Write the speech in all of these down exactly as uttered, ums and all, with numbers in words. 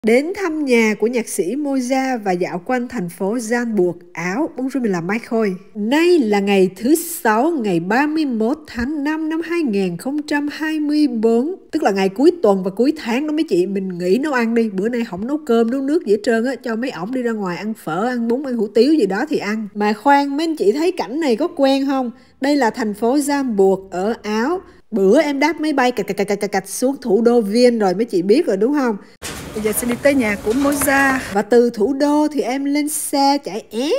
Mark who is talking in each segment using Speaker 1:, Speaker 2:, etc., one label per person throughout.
Speaker 1: Đến thăm nhà của nhạc sĩ Mozart và dạo quanh thành phố Gianburg, Áo. Bonjour, mình là Mai Khôi. Nay là ngày thứ sáu, ngày ba mươi mốt tháng năm năm hai nghìn không trăm hai mươi tư. Tức là ngày cuối tuần và cuối tháng đó mấy chị. Mình nghỉ nấu ăn đi. Bữa nay không nấu cơm, nấu nước gì hết trơn á. Cho mấy ổng đi ra ngoài ăn phở, ăn bún, ăn hủ tiếu gì đó thì ăn. Mà khoan, mấy anh chị thấy cảnh này có quen không? Đây là thành phố Gianburg ở Áo. Bữa em đáp máy bay cạch cạch cạch cạch cạch xuống thủ đô Viên rồi mấy chị biết rồi đúng không? Bây giờ sẽ đi tới nhà của Mozart. Và từ thủ đô thì em lên xe chạy éo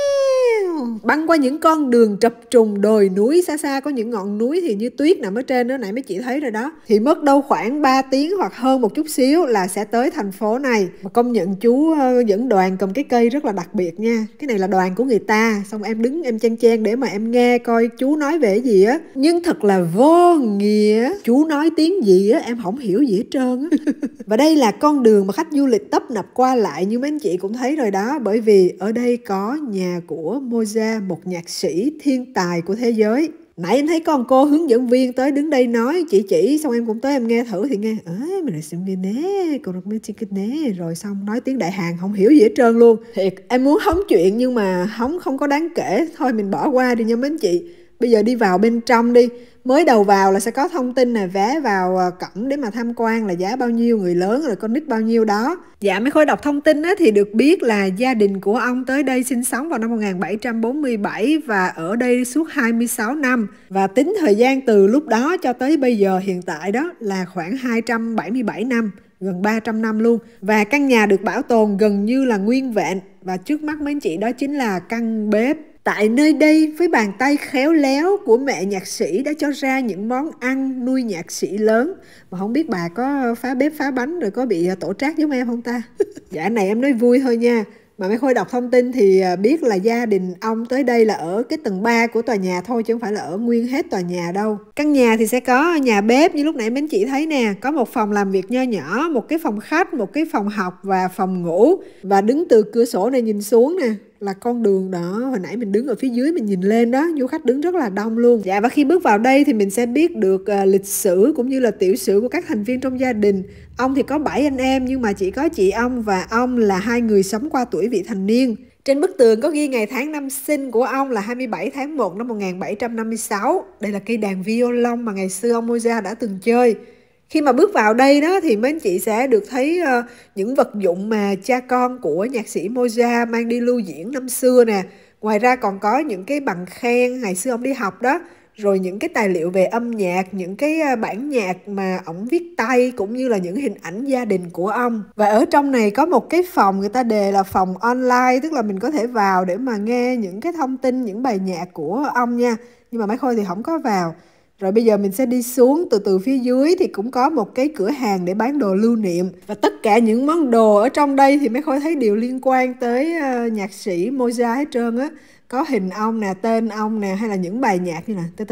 Speaker 1: băng qua những con đường trập trùng đồi núi. Xa xa có những ngọn núi thì như tuyết nằm ở trên đó, nãy mấy chị thấy rồi đó. Thì mất đâu khoảng ba tiếng hoặc hơn một chút xíu là sẽ tới thành phố này. Mà công nhận chú dẫn đoàn cầm cái cây rất là đặc biệt nha. Cái này là đoàn của người ta. Xong em đứng em chen chen để mà em nghe coi chú nói về gì á. Nhưng thật là vô nghĩa. Chú nói tiếng gì á em không hiểu gì hết trơn á. Và đây là con đường mà khách du lịch tấp nập qua lại như mấy anh chị cũng thấy rồi đó. Bởi vì ở đây có nhà của Mozart, một nhạc sĩ thiên tài của thế giới. Nãy em thấy con cô hướng dẫn viên tới đứng đây nói chỉ chỉ, xong em cũng tới em nghe thử thì nghe ơi mình là nghe nè, cô đọc nè, rồi xong nói tiếng Đại Hàn không hiểu gì hết trơn luôn. Thiệt em muốn hóng chuyện nhưng mà hóng không có đáng kể, thôi mình bỏ qua đi nha mấy anh chị. Bây giờ đi vào bên trong đi. Mới đầu vào là sẽ có thông tin là vé vào cổng để mà tham quan là giá bao nhiêu, người lớn rồi con nít bao nhiêu đó. Dạ mấy Khôi đọc thông tin á, thì được biết là gia đình của ông tới đây sinh sống vào năm một nghìn bảy trăm bốn mươi bảy và ở đây suốt hai mươi sáu năm. Và tính thời gian từ lúc đó cho tới bây giờ hiện tại đó là khoảng hai trăm bảy mươi bảy năm, gần ba trăm năm luôn. Và căn nhà được bảo tồn gần như là nguyên vẹn. Và trước mắt mấy anh chị đó chính là căn bếp. Tại nơi đây với bàn tay khéo léo của mẹ nhạc sĩ đã cho ra những món ăn nuôi nhạc sĩ lớn. Mà không biết bà có phá bếp phá bánh rồi có bị tổ trác giống em không ta? Dạ này em nói vui thôi nha. Mà mấy Khôi đọc thông tin thì biết là gia đình ông tới đây là ở cái tầng ba của tòa nhà thôi chứ không phải là ở nguyên hết tòa nhà đâu. Căn nhà thì sẽ có nhà bếp như lúc nãy mấy anh chị thấy nè. Có một phòng làm việc nho nhỏ, một cái phòng khách, một cái phòng học và phòng ngủ. Và đứng từ cửa sổ này nhìn xuống nè là con đường đó, hồi nãy mình đứng ở phía dưới mình nhìn lên đó, du khách đứng rất là đông luôn. Dạ và khi bước vào đây thì mình sẽ biết được uh, lịch sử cũng như là tiểu sử của các thành viên trong gia đình. Ông thì có bảy anh em nhưng mà chỉ có chị ông và ông là hai người sống qua tuổi vị thành niên. Trên bức tường có ghi ngày tháng năm sinh của ông là hai mươi bảy tháng một năm một nghìn bảy trăm năm mươi sáu. Đây là cây đàn violon mà ngày xưa ông Mozart đã từng chơi. Khi mà bước vào đây đó thì mấy anh chị sẽ được thấy uh, những vật dụng mà cha con của nhạc sĩ Mozart mang đi lưu diễn năm xưa nè. Ngoài ra còn có những cái bằng khen ngày xưa ông đi học đó. Rồi những cái tài liệu về âm nhạc, những cái bản nhạc mà ổng viết tay cũng như là những hình ảnh gia đình của ông. Và ở trong này có một cái phòng người ta đề là phòng online, tức là mình có thể vào để mà nghe những cái thông tin, những bài nhạc của ông nha. Nhưng mà Mai Khôi thì không có vào. Rồi bây giờ mình sẽ đi xuống từ từ phía dưới thì cũng có một cái cửa hàng để bán đồ lưu niệm. Và tất cả những món đồ ở trong đây thì Mai Khôi thấy đều liên quan tới uh, nhạc sĩ Mozart hết trơn á. Có hình ông nè, tên ông nè, hay là những bài nhạc như nè.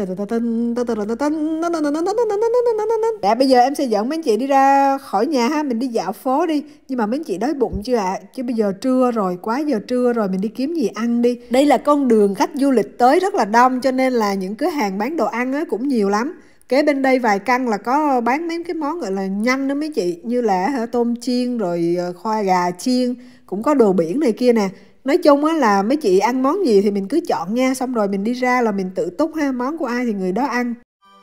Speaker 1: Dạ bây giờ em sẽ dẫn mấy anh chị đi ra khỏi nhà ha, mình đi dạo phố đi. Nhưng mà mấy anh chị đói bụng chưa ạ? À? Chứ bây giờ trưa rồi, quá giờ trưa rồi, mình đi kiếm gì ăn đi. Đây là con đường khách du lịch tới rất là đông cho nên là những cửa hàng bán đồ ăn á cũng nhiều lắm. Kế bên đây vài căn là có bán mấy cái món gọi là nhanh đó mấy chị, như là tôm chiên rồi khoai gà chiên, cũng có đồ biển này kia nè. Nói chung á là mấy chị ăn món gì thì mình cứ chọn nha, xong rồi mình đi ra là mình tự túc ha, món của ai thì người đó ăn.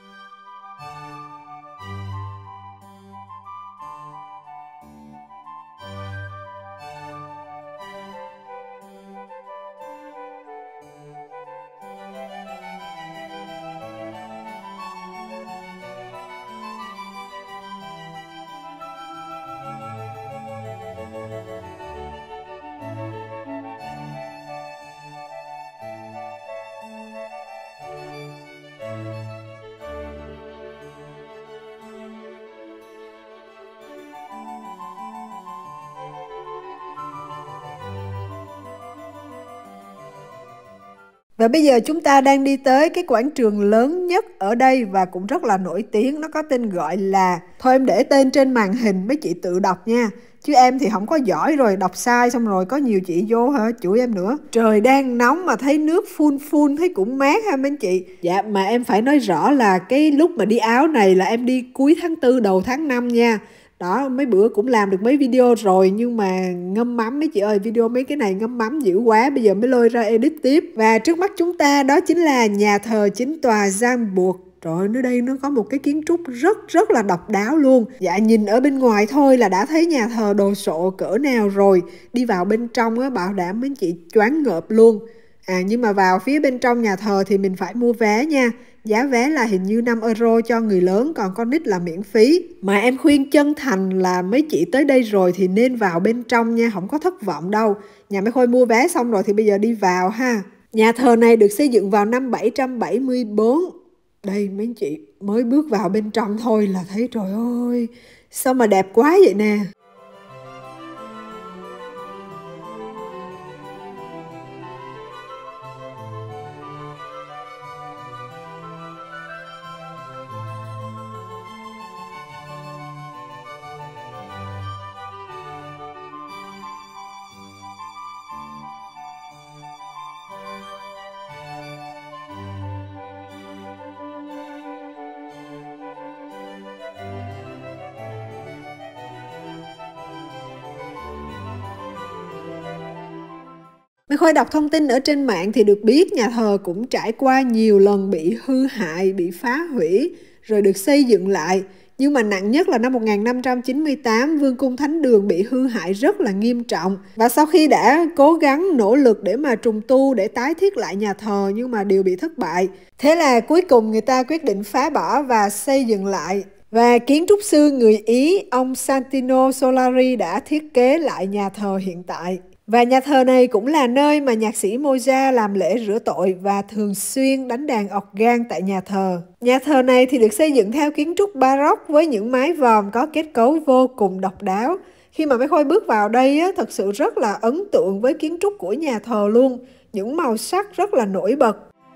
Speaker 1: Và bây giờ chúng ta đang đi tới cái quảng trường lớn nhất ở đây và cũng rất là nổi tiếng. Nó có tên gọi là... Thôi em để tên trên màn hình mấy chị tự đọc nha. Chứ em thì không có giỏi rồi, đọc sai xong rồi có nhiều chị vô hả chửi em nữa. Trời đang nóng mà thấy nước phun phun thấy cũng mát ha mấy anh chị. Dạ mà em phải nói rõ là cái lúc mà đi Áo này là em đi cuối tháng tư đầu tháng năm nha. Đó, mấy bữa cũng làm được mấy video rồi nhưng mà ngâm mắm mấy chị ơi, video mấy cái này ngâm mắm dữ quá, bây giờ mới lôi ra edit tiếp. Và trước mắt chúng ta đó chính là nhà thờ chính tòa Giang Buộc. Trời ơi, nơi đây nó có một cái kiến trúc rất rất là độc đáo luôn. Dạ, nhìn ở bên ngoài thôi là đã thấy nhà thờ đồ sộ cỡ nào rồi. Đi vào bên trong á, bảo đảm mấy chị choáng ngợp luôn. À, nhưng mà vào phía bên trong nhà thờ thì mình phải mua vé nha. Giá vé là hình như năm euro cho người lớn, còn con nít là miễn phí. Mà em khuyên chân thành là mấy chị tới đây rồi thì nên vào bên trong nha, không có thất vọng đâu. Nhà mấy Khôi mua vé xong rồi thì bây giờ đi vào ha. Nhà thờ này được xây dựng vào năm bảy trăm bảy mươi tư. Đây mấy chị mới bước vào bên trong thôi là thấy trời ơi, sao mà đẹp quá vậy nè. Mấy Khôi đọc thông tin ở trên mạng thì được biết nhà thờ cũng trải qua nhiều lần bị hư hại, bị phá hủy, rồi được xây dựng lại. Nhưng mà nặng nhất là năm một nghìn năm trăm chín mươi tám, Vương cung Thánh đường bị hư hại rất là nghiêm trọng. Và sau khi đã cố gắng nỗ lực để mà trùng tu, để tái thiết lại nhà thờ nhưng mà đều bị thất bại. Thế là cuối cùng người ta quyết định phá bỏ và xây dựng lại. Và kiến trúc sư người Ý, ông Santino Solari đã thiết kế lại nhà thờ hiện tại. Và nhà thờ này cũng là nơi mà nhạc sĩ Mozart làm lễ rửa tội và thường xuyên đánh đàn organ tại nhà thờ. Nhà thờ này thì được xây dựng theo kiến trúc Baroque với những mái vòm có kết cấu vô cùng độc đáo. Khi mà mấy Khôi bước vào đây á, thật sự rất là ấn tượng với kiến trúc của nhà thờ luôn. Những màu sắc rất là nổi bật.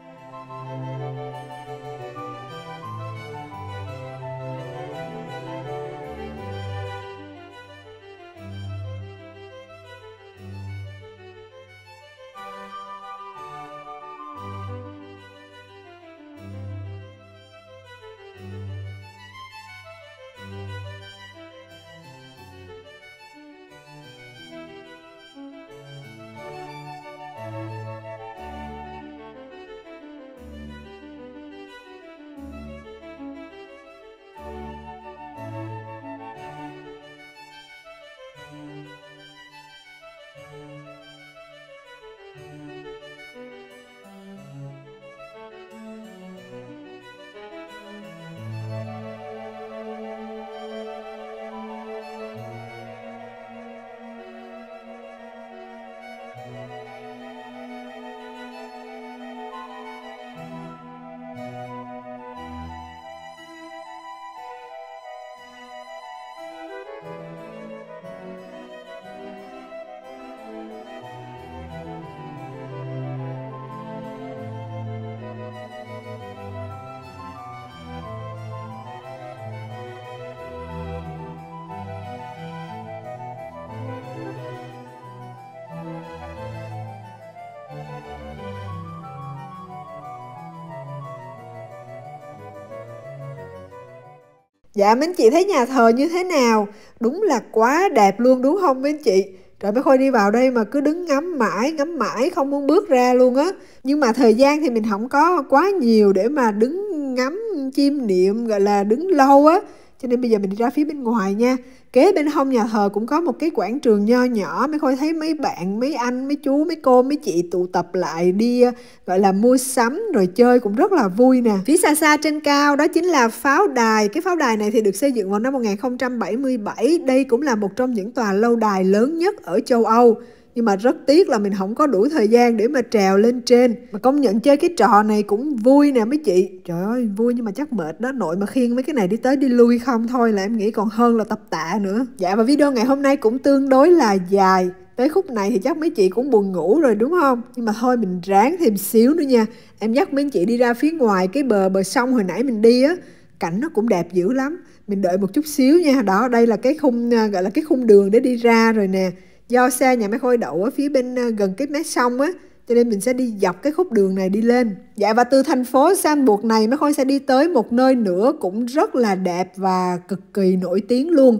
Speaker 1: Dạ mấy anh chị thấy nhà thờ như thế nào? Đúng là quá đẹp luôn đúng không mấy anh chị? Trời, mấy Khôi đi vào đây mà cứ đứng ngắm mãi, ngắm mãi không muốn bước ra luôn á. Nhưng mà thời gian thì mình không có quá nhiều để mà đứng ngắm chiêm niệm, gọi là đứng lâu á. Cho nên bây giờ mình đi ra phía bên ngoài nha. Kế bên hông nhà thờ cũng có một cái quảng trường nho nhỏ. Mấy Khôi thấy mấy bạn, mấy anh, mấy chú, mấy cô, mấy chị tụ tập lại đi gọi là mua sắm rồi chơi cũng rất là vui nè. Phía xa xa trên cao đó chính là pháo đài. Cái pháo đài này thì được xây dựng vào năm một nghìn không trăm bảy mươi bảy. Đây cũng là một trong những tòa lâu đài lớn nhất ở châu Âu. Nhưng mà rất tiếc là mình không có đủ thời gian để mà trèo lên trên. Mà công nhận chơi cái trò này cũng vui nè mấy chị. Trời ơi vui nhưng mà chắc mệt đó. Nội mà khiêng mấy cái này đi tới đi lui không thôi là em nghĩ còn hơn là tập tạ nữa. Dạ, và video ngày hôm nay cũng tương đối là dài. Tới khúc này thì chắc mấy chị cũng buồn ngủ rồi đúng không? Nhưng mà thôi mình ráng thêm xíu nữa nha. Em dắt mấy chị đi ra phía ngoài cái bờ bờ sông hồi nãy mình đi á. Cảnh nó cũng đẹp dữ lắm. Mình đợi một chút xíu nha. Đó, đây là cái khung gọi là cái khung đường để đi ra rồi nè. Do xe nhà máy Khôi đậu ở phía bên gần cái mé sông á, cho nên mình sẽ đi dọc cái khúc đường này đi lên. Dạ, và từ thành phố Giang này Máy Khôi sẽ đi tới một nơi nữa cũng rất là đẹp và cực kỳ nổi tiếng luôn.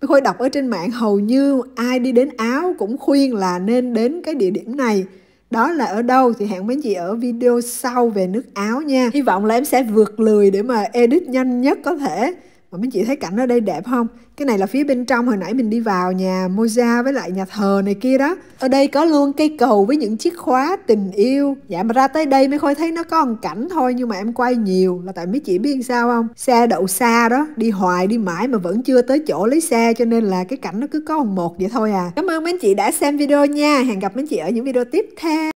Speaker 1: Mấy Khôi đọc ở trên mạng hầu như ai đi đến Áo cũng khuyên là nên đến cái địa điểm này. Đó là ở đâu thì hẹn mấy chị ở video sau về nước Áo nha. Hy vọng là em sẽ vượt lười để mà edit nhanh nhất có thể. Mà mấy chị thấy cảnh ở đây đẹp không? Cái này là phía bên trong hồi nãy mình đi vào nhà Moza với lại nhà thờ này kia đó. Ở đây có luôn cây cầu với những chiếc khóa tình yêu. Dạ mà ra tới đây mới Khôi thấy nó có một cảnh thôi, nhưng mà em quay nhiều là tại mấy chị biết sao không? Xe đậu xa đó, đi hoài đi mãi mà vẫn chưa tới chỗ lấy xe, cho nên là cái cảnh nó cứ có một một vậy thôi à. Cảm ơn mấy chị đã xem video nha. Hẹn gặp mấy chị ở những video tiếp theo.